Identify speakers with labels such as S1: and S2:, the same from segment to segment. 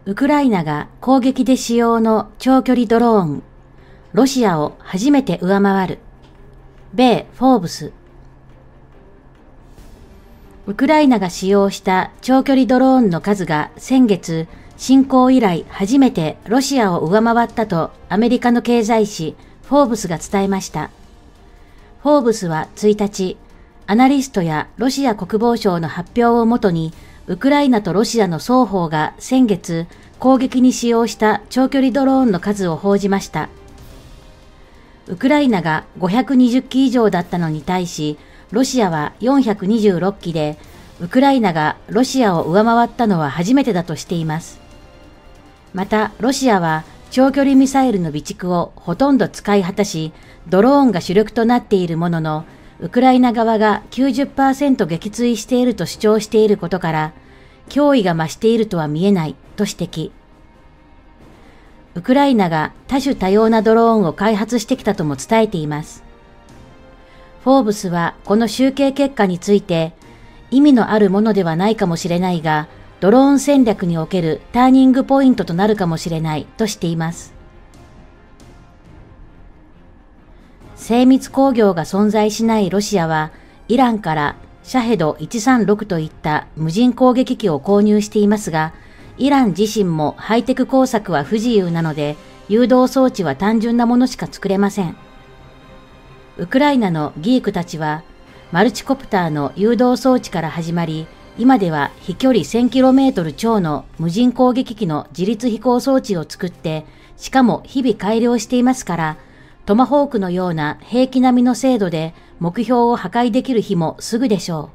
S1: ウクライナが攻撃で使用の長距離ドローン、ロシアを初めて上回る。米フォーブス。ウクライナが使用した長距離ドローンの数が先月、侵攻以来初めてロシアを上回ったとアメリカの経済誌フォーブスが伝えました。フォーブスは1日、アナリストやロシア国防省の発表をもとに、ウクライナとロシアの双方が先月、攻撃に使用した長距離ドローンの数を報じました。ウクライナが520機以上だったのに対し、ロシアは426機で、ウクライナがロシアを上回ったのは初めてだとしています。また、ロシアは長距離ミサイルの備蓄をほとんど使い果たし、ドローンが主力となっているものの、ウクライナ側が 90% 撃墜していると主張していることから、脅威が増しているとは見えないと指摘。ウクライナが多種多様なドローンを開発してきたとも伝えています。フォーブスはこの集計結果について、意味のあるものではないかもしれないが、ドローン戦略におけるターニングポイントとなるかもしれないとしています。精密工業が存在しないロシアは、イランからシャヘド136といった無人攻撃機を購入していますが、イラン自身もハイテク工作は不自由なので、誘導装置は単純なものしか作れません。ウクライナのギークたちは、マルチコプターの誘導装置から始まり、今では飛距離 1000km 超の無人攻撃機の自律飛行装置を作って、しかも日々改良していますから、トマホークのような兵器並みの精度で目標を破壊できる日もすぐでしょ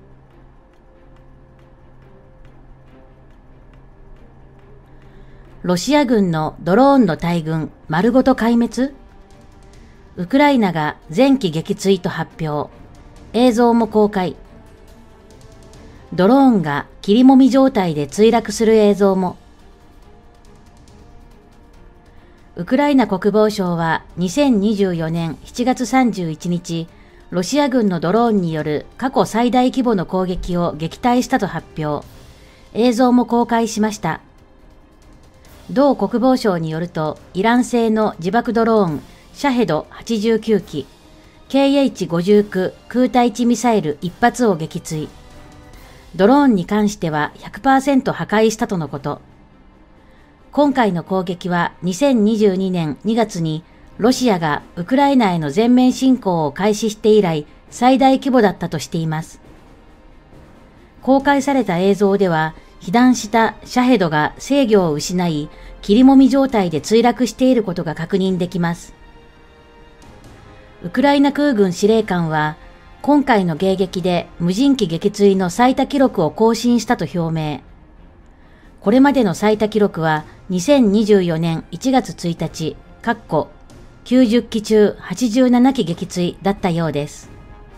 S1: う。ロシア軍のドローンの大群丸ごと壊滅？ウクライナが前期撃墜と発表。映像も公開。ドローンが切りもみ状態で墜落する映像も。ウクライナ国防省は2024年7月31日、ロシア軍のドローンによる過去最大規模の攻撃を撃退したと発表。映像も公開しました。同国防省によると、イラン製の自爆ドローン、シャヘド89機、KH-59 空対地ミサイル1発を撃墜。ドローンに関しては 100% 破壊したとのこと。今回の攻撃は2022年2月にロシアがウクライナへの全面侵攻を開始して以来最大規模だったとしています。公開された映像では被弾したシャヘドが制御を失い、切りもみ状態で墜落していることが確認できます。ウクライナ空軍司令官は今回の迎撃で無人機撃墜の最多記録を更新したと表明。これまでの最多記録は2024年1月1日、90機中87機撃墜だったようです。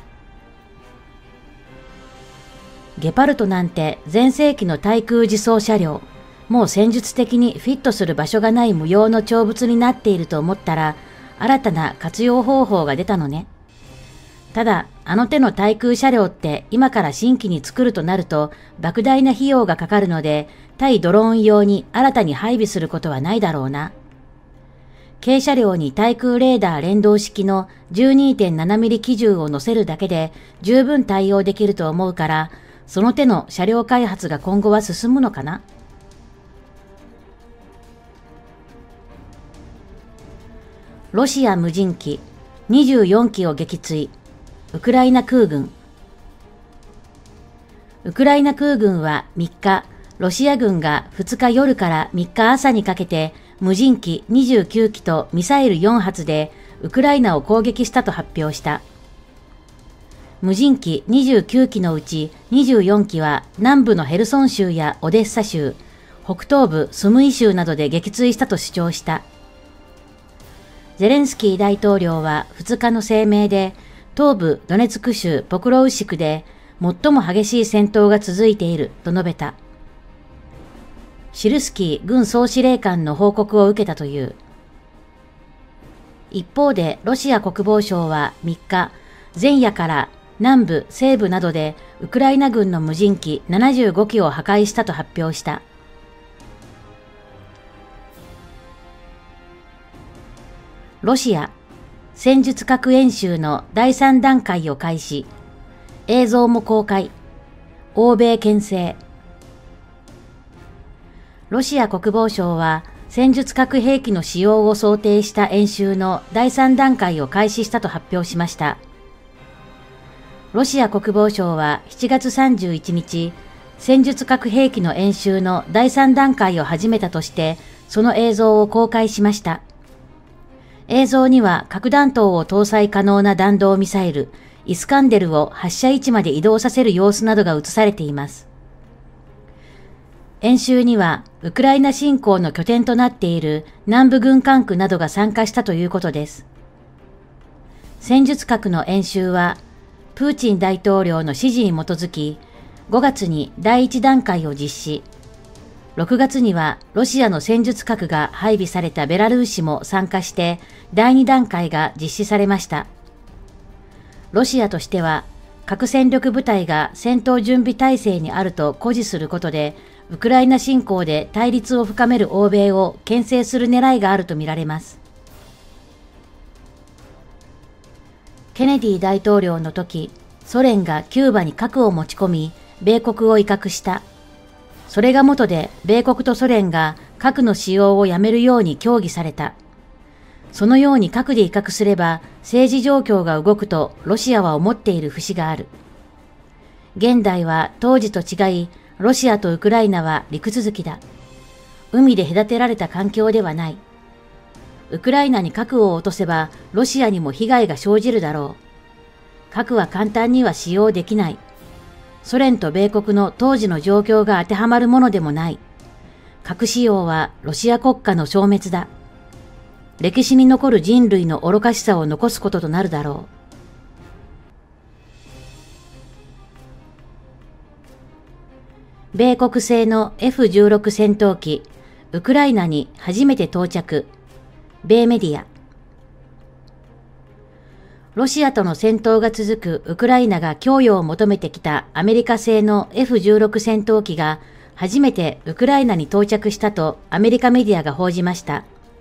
S1: ゲパルトなんて前世紀の対空自走車両、もう戦術的にフィットする場所がない無用の長物になっていると思ったら、新たな活用方法が出たのね。ただ、あの手の対空車両って今から新規に作るとなると莫大な費用がかかるので、対ドローン用に新たに配備することはないだろうな。軽車両に対空レーダー連動式の 12.7 ミリ機銃を乗せるだけで十分対応できると思うから、その手の車両開発が今後は進むのかな。ロシア無人機24機を撃墜。ウクライナ空軍。ウクライナ空軍は3日、ロシア軍が2日夜から3日朝にかけて無人機29機とミサイル4発でウクライナを攻撃したと発表した。無人機29機のうち24機は南部のヘルソン州やオデッサ州、北東部スムイ州などで撃墜したと主張した。ゼレンスキー大統領は2日の声明で、東部ドネツク州ポクロウシクで最も激しい戦闘が続いていると述べた。シルスキー軍総司令官の報告を受けたという。一方でロシア国防省は3日、前夜から南部、西部などでウクライナ軍の無人機75機を破壊したと発表した。 ロシア、戦術核演習の第3段階を開始。映像も公開。欧米牽制。ロシア国防省は戦術核兵器の使用を想定した演習の第3段階を開始したと発表しました。ロシア国防省は7月31日、戦術核兵器の演習の第3段階を始めたとして、その映像を公開しました。映像には核弾頭を搭載可能な弾道ミサイル、イスカンデルを発射位置まで移動させる様子などが映されています。演習には、ウクライナ侵攻の拠点となっている南部軍管区などが参加したということです。戦術核の演習は、プーチン大統領の指示に基づき、5月に第1段階を実施。6月にはロシアの戦術核が配備されたベラルーシも参加して第2段階が実施されました。ロシアとしては核戦力部隊が戦闘準備態勢にあると誇示することでウクライナ侵攻で対立を深める欧米を牽制する狙いがあるとみられます。ケネディ大統領の時、ソ連がキューバに核を持ち込み、米国を威嚇した。それが元で米国とソ連が核の使用をやめるように協議された。そのように核で威嚇すれば政治状況が動くとロシアは思っている節がある。現代は当時と違い、ロシアとウクライナは陸続きだ。海で隔てられた環境ではない。ウクライナに核を落とせばロシアにも被害が生じるだろう。核は簡単には使用できない。ソ連と米国の当時の状況が当てはまるものでもない。核使用はロシア国家の消滅だ。歴史に残る人類の愚かしさを残すこととなるだろう。米国製の F-16 戦闘機、ウクライナに初めて到着。米メディア。ロシアとの戦闘が続くウクライナが供与を求めてきたアメリカ製の F-16 戦闘機が初めてウクライナに到着したとアメリカメディアが報じました。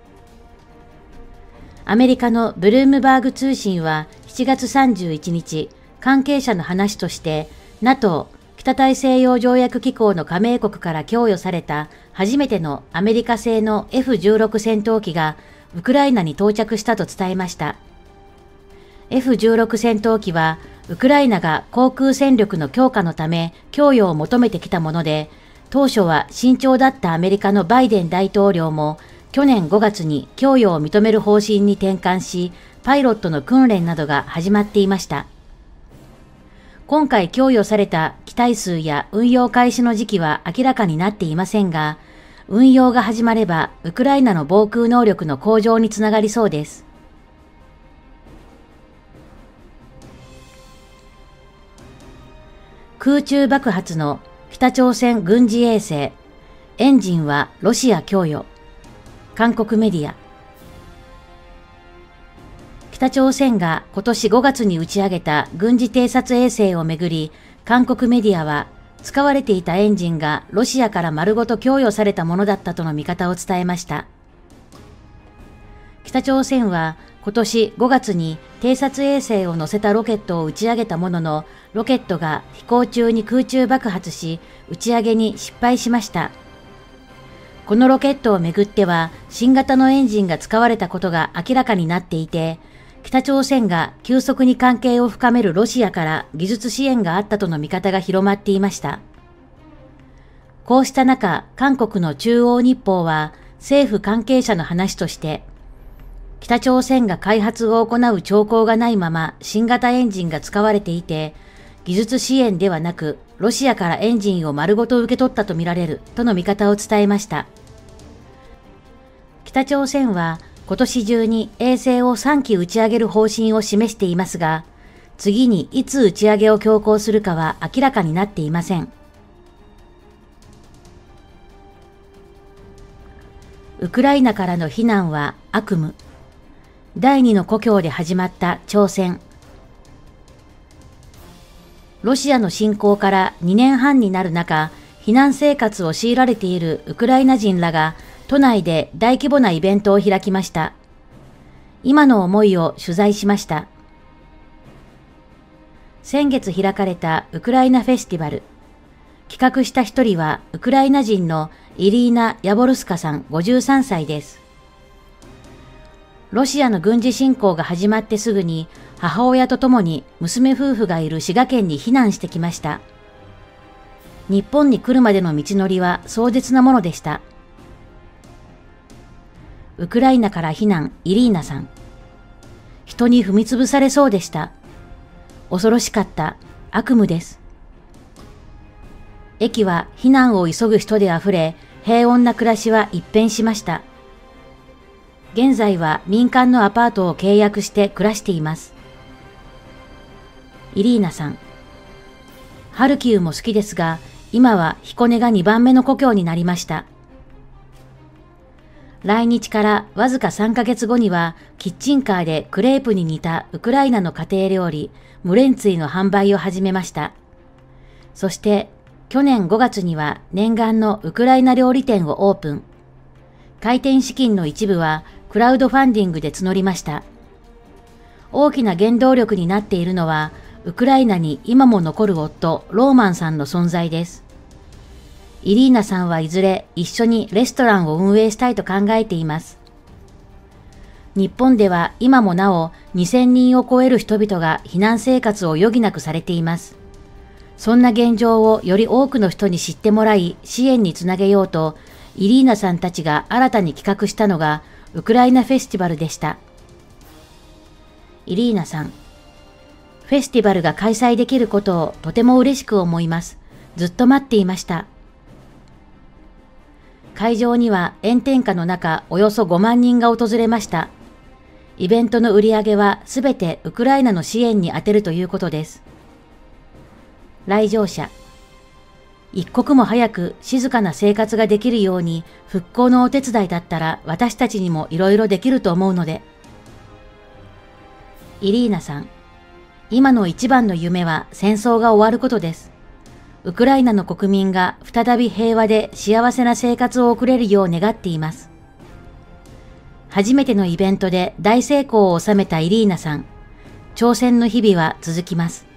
S1: アメリカのブルームバーグ通信は7月31日、関係者の話として NATO 北大西洋条約機構の加盟国から供与された初めてのアメリカ製の F-16 戦闘機がウクライナに到着したと伝えました。F-16 戦闘機は、ウクライナが航空戦力の強化のため供与を求めてきたもので、当初は慎重だったアメリカのバイデン大統領も、去年5月に供与を認める方針に転換し、パイロットの訓練などが始まっていました。今回供与された機体数や運用開始の時期は明らかになっていませんが、運用が始まれば、ウクライナの防空能力の向上につながりそうです。空中爆発の北朝鮮軍事衛星、エンジンはロシア供与。韓国メディア。北朝鮮が今年5月に打ち上げた軍事偵察衛星をめぐり、韓国メディアは使われていたエンジンがロシアから丸ごと供与されたものだったとの見方を伝えました。北朝鮮は今年5月に偵察衛星を乗せたロケットを打ち上げたものの、ロケットが飛行中に空中爆発し、打ち上げに失敗しました。このロケットをめぐっては、新型のエンジンが使われたことが明らかになっていて、北朝鮮が急速に関係を深めるロシアから技術支援があったとの見方が広まっていました。こうした中、韓国の中央日報は政府関係者の話として、北朝鮮が開発を行う兆候がないまま新型エンジンが使われていて、技術支援ではなく、ロシアからエンジンを丸ごと受け取ったとみられるとの見方を伝えました。北朝鮮は今年中に衛星を3機打ち上げる方針を示していますが、次にいつ打ち上げを強行するかは明らかになっていません。ウクライナからの避難は悪夢。第二の故郷で始まった挑戦。ロシアの侵攻から2年半になる中、避難生活を強いられているウクライナ人らが都内で大規模なイベントを開きました。 今の思いを取材しました。先月開かれたウクライナフェスティバル。企画した一人はウクライナ人のイリーナ・ヤボルスカさん53歳です。ロシアの軍事侵攻が始まってすぐに母親と共に娘夫婦がいる滋賀県に避難してきました。日本に来るまでの道のりは壮絶なものでした。ウクライナから避難、イリーナさん。人に踏みつぶされそうでした。恐ろしかった。悪夢です。駅は避難を急ぐ人であふれ、平穏な暮らしは一変しました。現在は民間のアパートを契約して暮らしています。イリーナさん。ハルキウも好きですが、今は彦根が2番目の故郷になりました。来日からわずか3ヶ月後には、キッチンカーでクレープに似たウクライナの家庭料理、ムレンツィの販売を始めました。そして、去年5月には念願のウクライナ料理店をオープン。開店資金の一部はクラウドファンディングで募りました。大きな原動力になっているのは、ウクライナに今も残る夫、ローマンさんの存在です。イリーナさんはいずれ一緒にレストランを運営したいと考えています。日本では今もなお2000人を超える人々が避難生活を余儀なくされています。そんな現状をより多くの人に知ってもらい支援につなげようと、イリーナさんたちが新たに企画したのがウクライナフェスティバルでした。イリーナさん、フェスティバルが開催できることをとても嬉しく思います。ずっと待っていました。会場には炎天下の中およそ5万人が訪れました。イベントの売り上げはすべてウクライナの支援に充てるということです。来場者。一刻も早く静かな生活ができるように復興のお手伝いだったら私たちにもいろいろできると思うので。イリーナさん。今の一番の夢は戦争が終わることです。ウクライナの国民が再び平和で幸せな生活を送れるよう願っています。初めてのイベントで大成功を収めたイリーナさん。挑戦の日々は続きます。